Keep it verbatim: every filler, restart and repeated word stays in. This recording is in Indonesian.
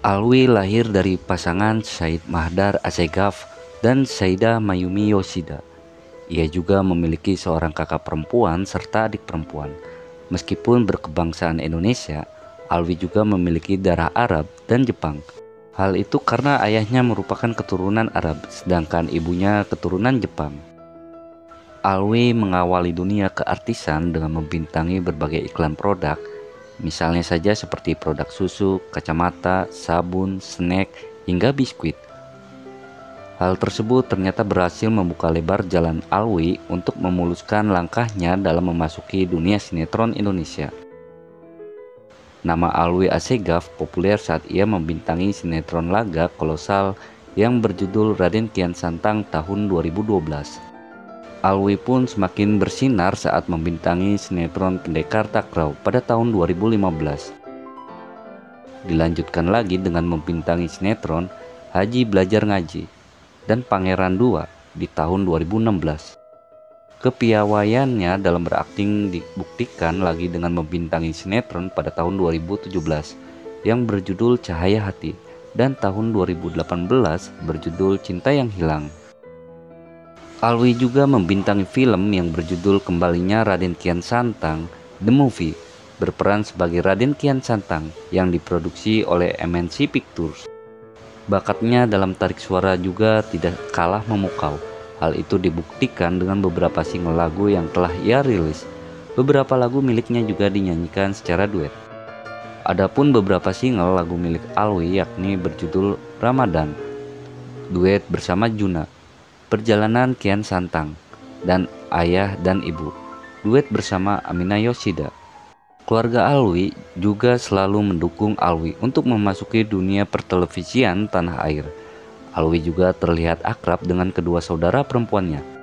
Alwi lahir dari pasangan Said Mahdar Assegaf dan Saidah Mayumi Yoshida. Ia juga memiliki seorang kakak perempuan serta adik perempuan. Meskipun berkebangsaan Indonesia, Alwi juga memiliki darah Arab dan Jepang. Hal itu karena ayahnya merupakan keturunan Arab, sedangkan ibunya keturunan Jepang. Alwi mengawali dunia keartisan dengan membintangi berbagai iklan produk, misalnya saja seperti produk susu, kacamata, sabun, snack, hingga biskuit. Hal tersebut ternyata berhasil membuka lebar jalan Alwi untuk memuluskan langkahnya dalam memasuki dunia sinetron Indonesia. Nama Alwi Assegaf populer saat ia membintangi sinetron laga kolosal yang berjudul Raden Kian Santang tahun dua ribu dua belas. Alwi pun semakin bersinar saat membintangi sinetron Pendekar Takraw pada tahun dua ribu lima belas. Dilanjutkan lagi dengan membintangi sinetron Haji Belajar Ngaji dan Pangeran dua di tahun dua ribu enam belas. Kepiawaiannya dalam berakting dibuktikan lagi dengan membintangi sinetron pada tahun dua ribu tujuh belas yang berjudul Cahaya Hati dan tahun dua ribu delapan belas berjudul Cinta Yang Hilang. Alwi juga membintangi film yang berjudul Kembalinya Raden Kian Santang, The Movie, berperan sebagai Raden Kian Santang yang diproduksi oleh M N C Pictures. Bakatnya dalam tarik suara juga tidak kalah memukau. Hal itu dibuktikan dengan beberapa single lagu yang telah ia rilis. Beberapa lagu miliknya juga dinyanyikan secara duet. Adapun beberapa single lagu milik Alwi yakni berjudul Ramadan, duet bersama Juna, Perjalanan Kian Santang, dan Ayah dan Ibu, duet bersama Amina Yoshida. Keluarga Alwi juga selalu mendukung Alwi untuk memasuki dunia pertelevisian tanah air. Alwi juga terlihat akrab dengan kedua saudara perempuannya,